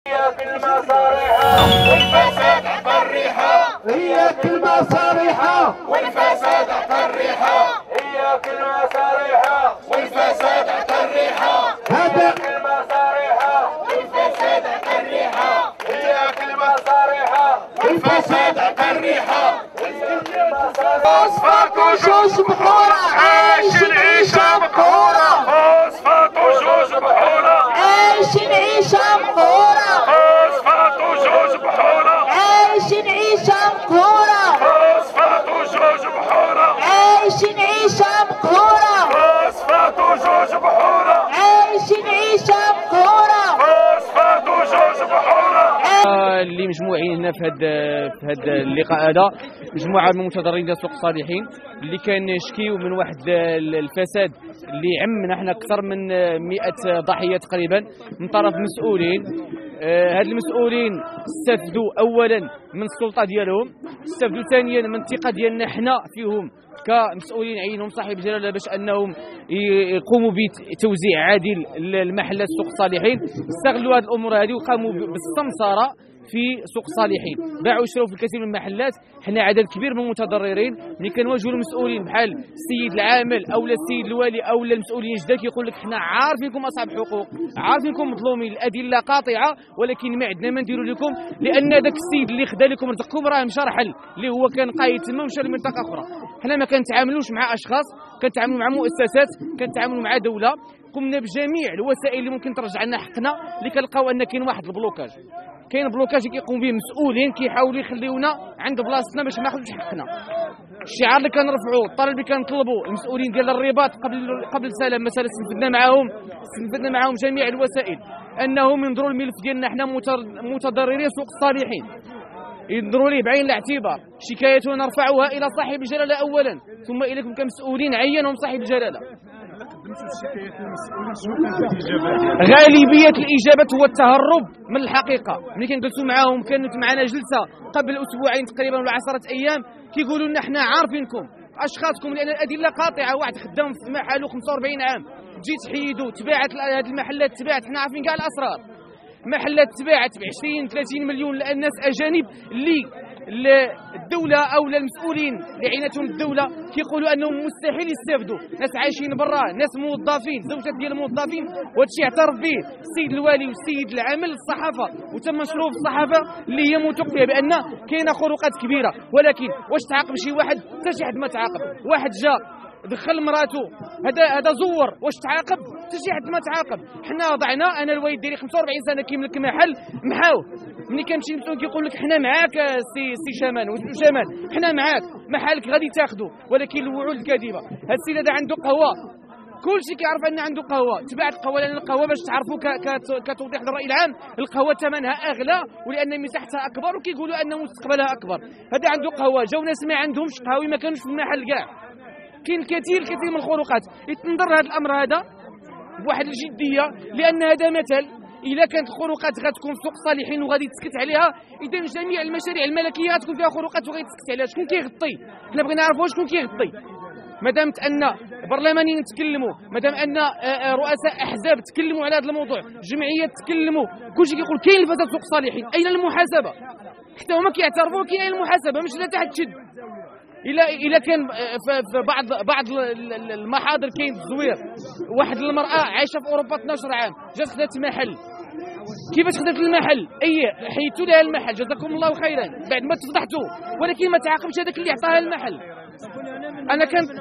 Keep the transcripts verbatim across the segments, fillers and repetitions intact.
هي كلمة صريحة والفساد عطى الريحة. هي كلمة صريحة والفساد عطى الريحة. هي كلمة صريحة والفساد عطى الريحة. هذا كلمة صريحة والفساد عطى الريحة. هي كلمة صريحة والفساد عطى الريحة. فوسفات وجوج بحورة عايش نعيشة مقهورة. فوسفات وجوج بحورة عايش نعيشة مقهورة. فوسفات وجوج بحورة عايش نعيشة مقهورة. فوسفات وجوج بحورة عايش نعيشة مقهورة. فوسفات وجوج بحورة عايش نعيشة مقهورة. فوسفات وجوج بحورة. اللي مجموعين هنا في هذا في هذا اللقاء هذا مجموعه من المتضررين ديال سوق الصالحين اللي كنشكيو من واحد الفساد اللي عمنا احنا اكثر من مئة ضحيه تقريبا من طرف مسؤولين. هاد المسؤولين استفدوا اولا من السلطه ديالهم، استفدوا ثانيا من الثقه ديالنا حنا فيهم كمسؤولين عينهم صاحب جلاله باش انهم يقوموا بتوزيع عادل المحلات سوق الصالحين. استغلوا هذه الامور هذه وقاموا بالسمسره في سوق الصالحين، باعوا وشراو في الكثير من المحلات. حنا عدد كبير من المتضررين ملي كنواجهوا المسؤولين بحال السيد العامل او السيد الوالي او المسؤولين جدا كيقول لك حنا عارفينكم اصحاب حقوق، عارفينكم مظلومين، الادله قاطعه، ولكن ما عندنا ما نديروا لكم لان ذاك السيد اللي خدا لكم رزقكم راه مشى رحل اللي هو كان قايد تما ومشى لمنطقه اخرى. حنا ما كنتعاملوش مع اشخاص، كنتعاملوا مع مؤسسات، كنتعاملوا مع دوله. قمنا بجميع الوسائل اللي ممكن ترجع لنا حقنا اللي كنلقاو ان كاين واحد البلوكاج، كاين بلوكاج كيقوم به مسؤولين كيحاولوا يخليونا عند بلاصتنا باش ما ناخذوش حقنا. الشعار اللي كنرفعوا، الطلب اللي كنطلبوا المسؤولين ديال الرباط قبل قبل سلام مثلا استنفذنا معاهم استنفذنا معاهم جميع الوسائل انهم ينظروا الملف ديالنا حنا متضررين سوق الصالحين، ينظروا ليه بعين الاعتبار. شكايتنا نرفعها الى صاحب الجلاله اولا ثم اليكم كمسؤولين عينهم صاحب الجلاله. غالبيه الاجابات هو التهرب من الحقيقه. ملي كنجلسوا معاهم، كانت معنا جلسه قبل اسبوعين تقريبا ولا عشرة ايام كيقولوا لنا حنا عارفينكم اشخاصكم لان الادله قاطعه. واحد خدام في محله خمسة وأربعين عام تجي تحيدوا، تباعت هذه المحلات، تباعت، حنا عارفين كاع الاسرار. محلات تباعت ب عشرين ثلاثين مليون لان الناس اجانب اللي الدوله او المسؤولين اللي عينتهم الدوله كيقولوا انهم مستحيل يستافدوا. ناس عايشين برا، ناس موظفين، زوجات ديال الموظفين، وهذا الشيء اعترف به السيد الوالي والسيد العامل الصحافه وتم نشره في الصحافه اللي هي موثوق فيها بان كاينه خروقات كبيره. ولكن واش تعاقب شي واحد؟ حتى شي حد ما تعاقب. واحد جا دخل مراته، هذا هذا زور، واش تعاقب؟ حتى شي حد ما تعاقب. حنا وضعنا، انا الوالد ديالي خمسة وأربعين سنه كيملك محل محاوه. ملي كنمشي للمسؤول كيقول لك حنا معاك سي سي شمال وسي شمال، حنا معاك، محلك غادي تاخذه، ولكن الوعود الكاذبه. هذا السيد هذا عنده قهوه، كلشي كيعرف ان عنده قهوه، تباعت القهوه لان القهوه باش تعرفوا كتوضيح للراي العام القهوه ثمنها اغلى ولان مساحتها اكبر وكيقولوا ان مستقبلها اكبر. هذا عنده قهوه، جاو ناس ما عندهمش قهاوي ما كانوش في المحل كاع. كاين الكثير الكثير من الخروقات. يتنظر هذا الامر هذا بواحد الجديه لان هذا مثل. اذا كانت الخروقات غتكون في سوق الصالحين وغادي تسكت عليها، اذا جميع المشاريع الملكيه غتكون فيها خروقات وغادي تسكت عليها. شكون كيغطي؟ حنا بغينا نعرفوا شكون كيغطي. مادام ان برلمانيين تكلموا، مادام ان رؤساء احزاب تكلموا على هذا الموضوع، جمعيات تكلموا، كلشي كيقول كاين الفساد في سوق الصالحين، اين المحاسبه؟ حتى هما كيعترفوا كاين المحاسبه، مش لا تحت تشد. إلا إلا كان في بعض بعض المحاضر كاين التزوير، واحد المرأة عايشة في أوروبا اثنا عشر عام جات خدات محل. كيفاش خدات المحل؟ أي حيدتوا لها المحل جزاكم الله خيرا بعد ما تفضحتوا، ولكن ما تعاقبش هذاك اللي عطاها المحل. انا كنت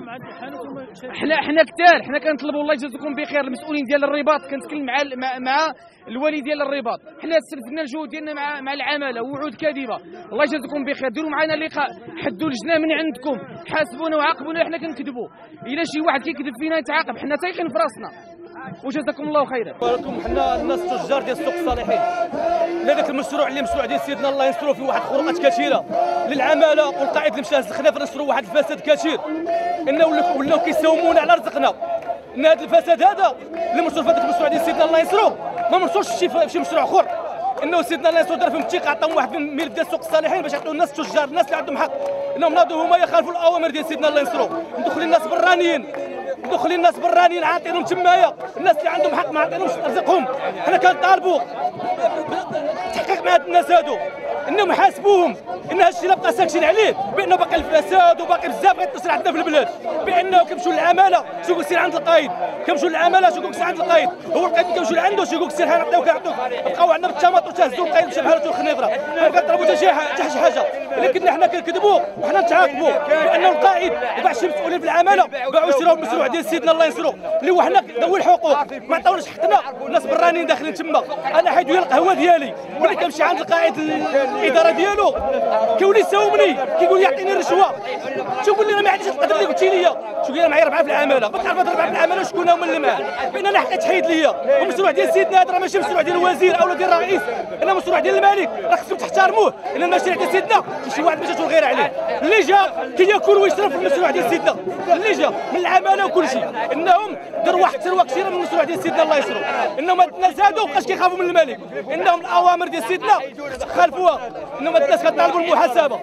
حنا حنا كثار حنا كنطلبوا الله يجازيكم بخير المسؤولين ديال الرباط. كنتكلم مع مع الوالي ديال الرباط، حنا استلفنا الجهود ديالنا مع مع العماله ووعود كاذبه. الله يجازيكم بخير، ديروا معنا لقاء، حدوا لجنه من عندكم، حاسبونا وعاقبونا حنا كنكذبوا. الا شي واحد كيكذب فينا يتعاقب، حنا تايقين في راسنا. وجزاكم الله خيرا. ولكم حنا الناس التجار ديال السوق الصالحين، هذاك المشروع اللي مشروع ديال سيدنا الله ينصرو فيه واحد الخروقات كثيره للعماله، والقائد اللي مشى هز الخلاف نصروا واحد الفساد كثير، انه ولاو كيساومونا على رزقنا. ان هذا الفساد هذا اللي مرسول في هذاك المشروع ديال سيدنا الله ينصرو ما مرسولش شي شي مشروع اخر، انه سيدنا الله ينصرو دار فيهم الثقه، عطاهم واحد الملف ديال السوق الصالحين باش يعطيو الناس التجار، الناس اللي عندهم حق، انهم ناضوا هما يخالفوا الاوامر ديال سيدنا الله ينصرو، مدخلين الناس برانيين مدخلين الناس برانيين عاطينهم تمايا، الناس اللي عندهم حق ما عاطينهمش رزقهم. حنا كنطالبوا مع هاد الناس هادو انهم يحاسبوهم ان هادشي اللي بقى ساكتين عليه بانه باقي الفساد وباقي بزاف غيتصل عندنا في البلاد، بانه كيمشيو للعماله شو سير عند القايد، كيمشيو للعماله شو سير عند القايد، هو القايد كيمشيو لعنده شو سير حنعطيوك يعطوك، بقاو عندنا بالتماطر تهزوا القايد شي بحال الخنيفره، ما كنطلبوا حتى شي حتى شي حاجه، لكن حنا كنكذبوا وحنا نتعاقبوا بانه القائد وكاع شي مسؤولين في العماله باعوا شراو المشروع ديال سيدنا الله ينصرو اللي هو حنا ذوي الحقوق ما عطاوناش حقنا، الناس برانيين داخلين تما، انا حيدوا لي القهوه ديالي ملي كنمشي عند القائد الاداره ديالو كيولي يساومني كيقول يعطيني الرشوه، تقول لي انا ما عنديش القدر اللي قلتي لي، تقول لي انا معايا ربعه في العماله، ما تعرف ربعه في العماله شكون هما اللي معاه، بان انا حقيت تحيد ليا، والمشروع ديال سيدنا هذا راه ماشي مشروع ديال الوزير او ديال الرئيس، انا مشروع ديال الملك، راه خصكم تحترموه، ان المشاريع ديال سيدنا شي واحد باش تقول غير عليه، اللي جا كياكل ويشرب في المشروع ديال سيدنا، اللي جا من العماله وكل شيء، انهم داروا واحد الثروه كثيره من المشروع ديال سيدنا الله يسرو، انهم هاد الناس هادو مابقاش كيخافوا من الملك، انهم الاوامر ديال سيدنا خالفوها، انهم هاد الناس كطالبوا المحاسبه.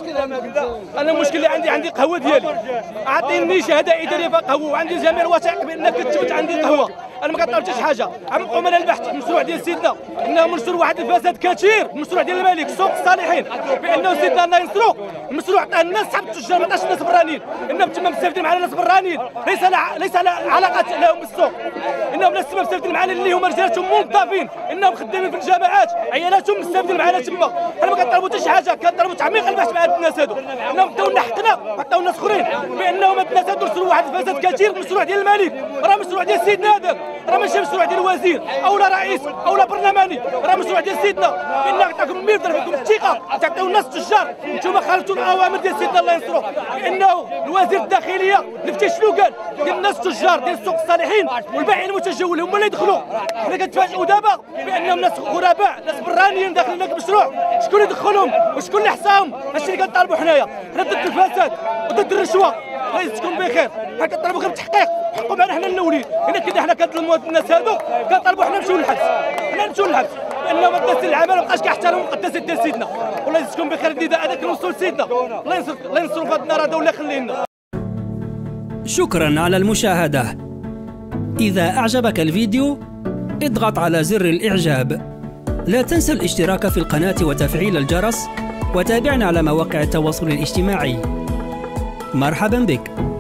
انا المشكل اللي عندي عندي قهوه ديالي، اعطيني شهاده اداريه في قهوه وعندي جميع الوثائق بانك كتبت عندي قهوه، انا ما كنطلبش شي حاجه، عم نقوم انا البحث في المشروع ديال سيدنا انه منشور واحد الفساد كثير، المشروع ديال الملك سوق الصالحين، بانه سيدنا الله ينصرو المشروع عطاه الناس صاحب التجار ما عطاش الناس برانيين، انهم تما مستافدين معنا ناس برانيين، ليس لا ليس لا علاقه لهم بالسوق، انهم ناس تما مستافدين معنا اللي هما رجالاتهم موظفين، انهم خدامين في الجامعات، عيالاتهم مستافدين معنا تما، حنا ما كنطلبوا حتى شي حاجه، كنطلبوا تعميق البحث مع هاد الناس هادو، انهم عطاو لنا حقنا وعطاو الناس اخرين، بانهم هاد الناس هادو رسلوا واحد الفساد كثير، المشروع ديال الملك راه مشروع ديال سيدنا هذاك، راه ماشي مشروع ديال الوزير او لا رئيس او لا برلماني، راه مشروع ديال سيدنا، بان عطاكم مية فيكم الثقه تعطيو الناس التجار، نتوما خالفتوا الاوامر ديال سيدنا الله ينصرو، بانه الوزير الداخليه اللي فتي شنو قال ديال الناس التجار ديال سوق الصالحين والبائعين المتجولين هما اللي يدخلوا، حنا كنتفاجئوا دابا بانهم ناس غرباء ناس برانيين داخلين لك المشروع، شكون اللي دخلهم وشكون اللي حصاهم؟ هادشي اللي كنطالبوا حنايا، حنا ضد الفساد وضد الرشوه، الله يجزيكم بخير، حنا كنطالبوا غير بالتحقيق، حقوا معنا حنا الاولين، الا كنا حنا كنظلموا الناس هادو كنطالبوا حنا نمشيو للحبس، حنا نمشيو للحبس، لانه مقدس العمل مابقاش كيحترموا المقدسات ديال سيدنا، والله يجزيكم بخير النداء هذا كنوصلوا لسيدنا، الله ينصر الله ينصروا في هذا النار هذا ولا يخليه لنا. شكرا على المشاهدة. إذا أعجبك الفيديو اضغط على زر الإعجاب، لا تنسى الاشتراك في القناة وتفعيل الجرس، وتابعنا على مواقع التواصل الاجتماعي. مرحبا بك.